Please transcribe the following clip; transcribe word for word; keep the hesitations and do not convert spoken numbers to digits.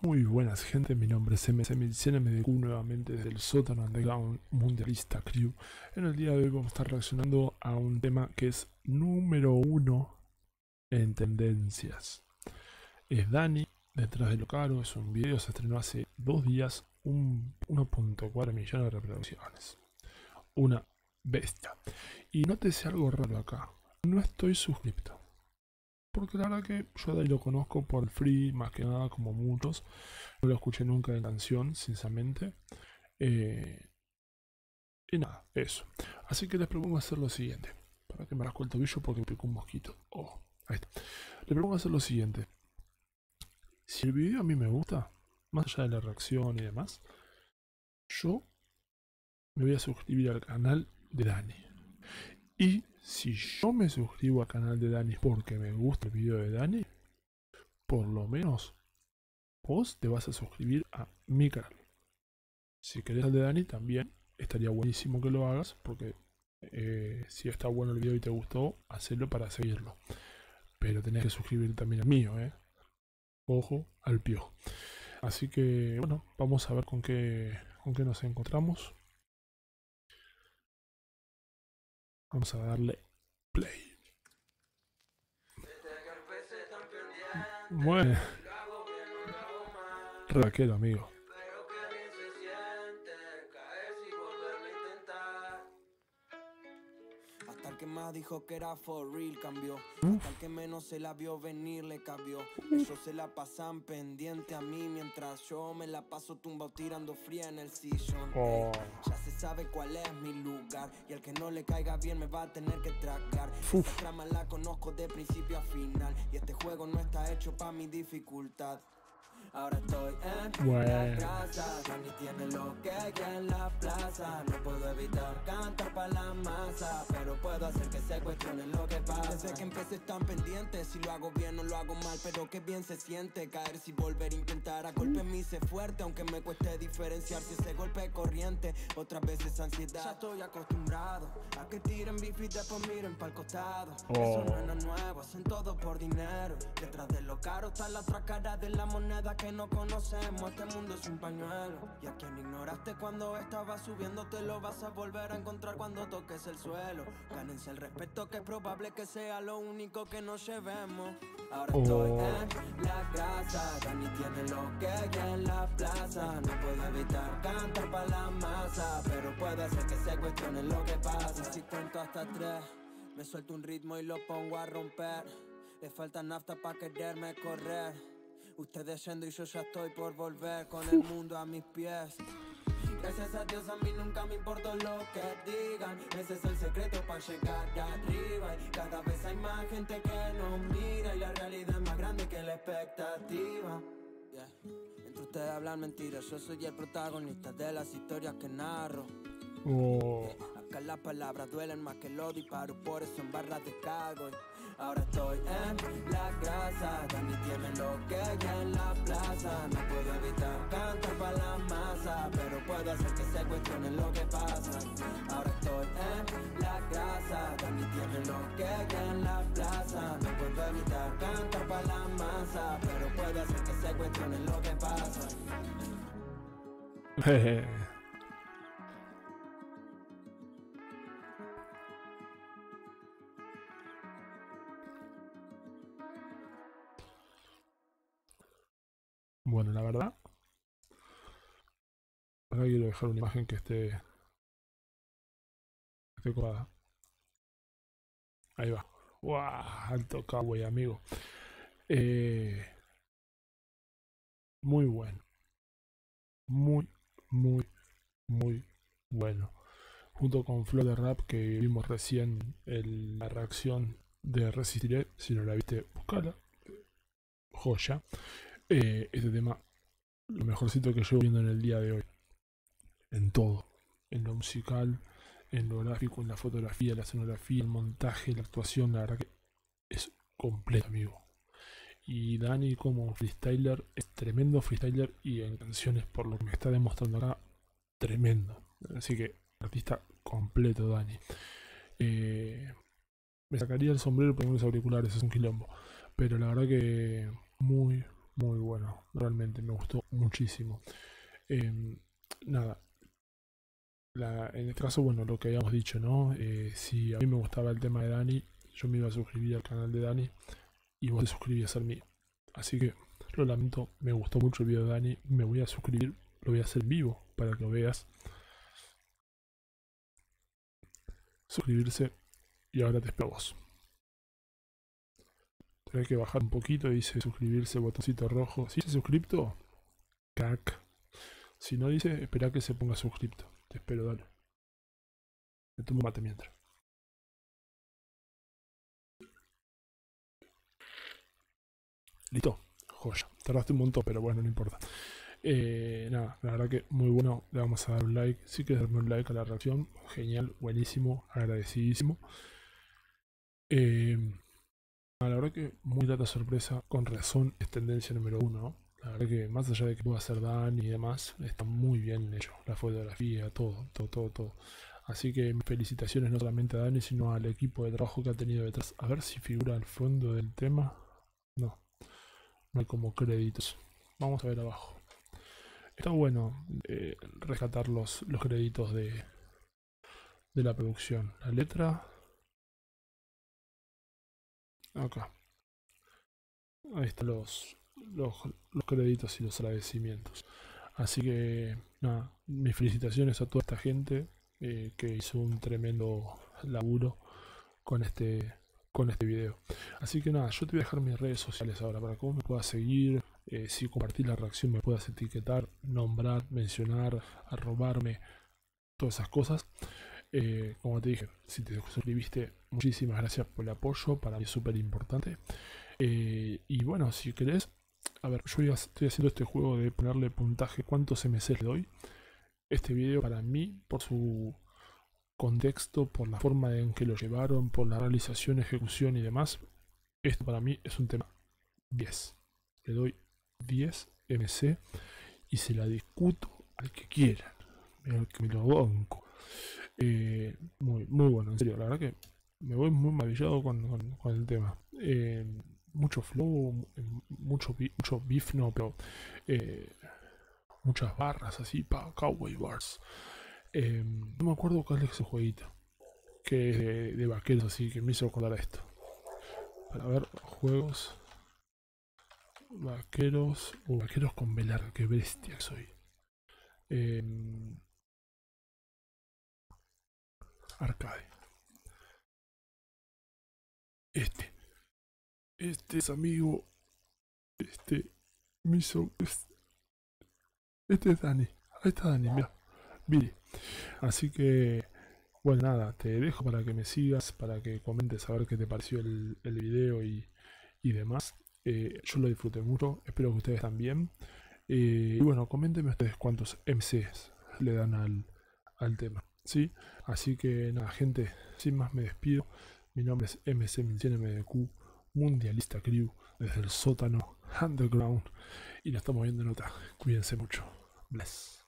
Muy buenas gente, mi nombre es M C mil cien M D Q nuevamente desde el sótano underground mundialista crew. En el día de hoy vamos a estar reaccionando a un tema que es número uno en tendencias. Es Dani, detrás de lo caro, es un video, se estrenó hace dos días, un uno punto cuatro millones de reproducciones. Una bestia. Y nótese algo raro acá, no estoy suscripto. Porque la verdad que yo de ahí lo conozco por el free, más que nada, como muchos. No lo escuché nunca en canción, sinceramente. Eh, y nada, eso. Así que les propongo hacer lo siguiente. Para que me rasco el tobillo porque me picó un mosquito. Oh, ahí está. Les propongo hacer lo siguiente. Si el video a mí me gusta, más allá de la reacción y demás, yo me voy a suscribir al canal de Dani. Y si yo me suscribo al canal de Dani porque me gusta el video de Dani, por lo menos vos te vas a suscribir a mi canal. Si querés al de Dani también estaría buenísimo que lo hagas, porque eh, si está bueno el video y te gustó, hacelo para seguirlo. Pero tenés que suscribirte también al mío, eh. Ojo al piojo. Así que bueno, vamos a ver con qué, con qué nos encontramos. Vamos a darle play. Bueno, raquero, amigo. Hasta el que más dijo que era for real cambió. Uf. Hasta el que menos se la vio venir le cambió. Ellos se la pasan pendiente a mí mientras yo me la paso tumbado tirando fría en el sillón. Oh. Ey, ya se sabe cuál es mi lugar y al que no le caiga bien me va a tener que tragar. Esa trama la conozco de principio a final y este juego no está hecho pa' mi dificultad. Ahora estoy en bueno. la casa, Dani tiene lo que hay en la plaza. No puedo evitar cantar pa' la masa, pero puedo hacer que se cuestionen lo que pasa. Desde que empecé están pendientes, si lo hago bien o lo hago mal, pero que bien se siente caer si volver a intentar. A golpe me hice fuerte, aunque me cueste diferenciar si ese golpe es corriente, otras veces ansiedad. Ya estoy acostumbrado a que tiren beef y después miren pa'l costado. Oh. Eso no es nada nuevo, hacen todo por dinero. Detrás de lo caro está la otra cara de la moneda que no conocemos. Este mundo es un pañuelo y a quien ignoraste cuando estaba subiendo te lo vas a volver a encontrar cuando toques el suelo. Gánense el respeto, que es probable que sea lo único que nos llevemos. Ahora Oh. estoy en la casa, Dani tiene lo que hay en la plaza. No puedo evitar cantar pa' la masa, pero puedo hacer que se cuestionen lo que pasa. Si cuento hasta tres, me suelto un ritmo y lo pongo a romper. Le falta nafta pa' quererme correr. Ustedes yendo y yo ya estoy por volver con el mundo a mis pies. Gracias a Dios a mí nunca me importó lo que digan. Ese es el secreto para llegar arriba. Y cada vez hay más gente que nos mira y la realidad es más grande que la expectativa. Yeah. Entre ustedes hablan mentiras, yo soy el protagonista de las historias que narro. Oh. Yeah. Acá las palabras duelen más que los disparos, por eso en barras descargo. Ahora estoy en la grasa, Dani tiene lo que hay en la plaza. No puedo evitar cantar pa' la masa, pero puedo hacer que se cuestionen lo que pasa. Ahora estoy en la grasa, Dani tiene lo que hay en la plaza. No puedo evitar cantar pa' la masa, pero puedo hacer que se cuestionen lo que pasa. Bueno, la verdad, acá quiero dejar una imagen que esté, que esté copada. Ahí va. ¡Wow! Alto cowboy, amigo. Eh, muy bueno. Muy, muy, muy bueno. Junto con Flow de Rap, que vimos recién en la reacción de Resistiré. Si no la viste, buscala. Joya. Eh, este tema, lo mejorcito que llevo viendo en el día de hoy. En todo. En lo musical, en lo gráfico, en la fotografía, la escenografía, el montaje, la actuación. La verdad que es completo, amigo. Y Dani como freestyler es tremendo freestyler, y en canciones, por lo que me está demostrando acá, tremendo. Así que artista completo Dani. Eh, me sacaría el sombrero por unos auriculares, es un quilombo. Pero la verdad que muy, muy bueno, realmente me gustó muchísimo. Eh, nada, la, en este caso, bueno, lo que habíamos dicho, ¿no? Eh, si a mí me gustaba el tema de Dani, yo me iba a suscribir al canal de Dani y vos te suscribías al mío. Así que lo lamento, me gustó mucho el video de Dani, me voy a suscribir, lo voy a hacer en vivo para que lo veas. Suscribirse y ahora te espero a vos. Tenés que bajar un poquito, dice suscribirse, botoncito rojo. Si dice suscripto, crack. Si no dice, espera que se ponga suscripto. Te espero, dale. Me tomo mate mientras. Listo, joya. Tardaste un montón, pero bueno, no importa. Eh, nada, la verdad que muy bueno. Le vamos a dar un like. Si quieres darme un like a la reacción, genial, buenísimo, agradecidísimo. Eh, la verdad que muy grata sorpresa. Con razón es tendencia número uno, ¿no? La verdad que más allá de que pueda hacer Dani y demás, está muy bien hecho. La fotografía, todo, todo, todo, todo. Así que felicitaciones no solamente a Dani, sino al equipo de trabajo que ha tenido detrás. A ver si figura al fondo del tema. No, no hay como créditos. Vamos a ver abajo. Está bueno eh, rescatar los, los créditos de, de la producción. La letra. Acá. Ahí están los, los, los créditos y los agradecimientos. Así que, nada, mis felicitaciones a toda esta gente eh, que hizo un tremendo laburo con este, con este video. Así que nada, yo te voy a dejar mis redes sociales ahora para que vos me puedas seguir. Eh, si compartís la reacción me puedas etiquetar, nombrar, mencionar, arrobarme, todas esas cosas. Eh, como te dije, si te suscribiste, muchísimas gracias por el apoyo, para mí es súper importante. Eh, y bueno, si querés, a ver, yo ya estoy haciendo este juego de ponerle puntaje, cuántos M C le doy. Este video para mí, por su contexto, por la forma en que lo llevaron, por la realización, ejecución y demás, esto para mí es un tema diez. Le doy diez M C y se la discuto al que quiera, al que me lo banco. Eh, muy, muy bueno, en serio, la verdad que me voy muy maravillado con, con, con el tema. Eh, mucho flow, mucho, mucho beef, no, pero eh, muchas barras así, pa, cowboy bars. Eh, no me acuerdo cuál es ese jueguito, que es de, de vaqueros, así que me hizo acordar a esto. Para ver, juegos vaqueros, o uh, vaqueros con velar, que bestia que soy. Eh, arcade. Este. Este es amigo. Este. Me hizo. Este, este es Dani. Ahí está Dani, mira. Billy. Así que. Bueno, nada, te dejo para que me sigas, para que comentes a ver qué te pareció el, el video y, y demás. Eh, yo lo disfruté mucho, espero que ustedes también. Eh, y bueno, coméntenme ustedes cuántos M Cs le dan al, al tema, ¿sí? Así que nada, gente, sin más me despido. Mi nombre es M C mil cien M D Q, Mundialista Crew, desde el sótano underground. Y nos estamos viendo en otra. Cuídense mucho. Bless.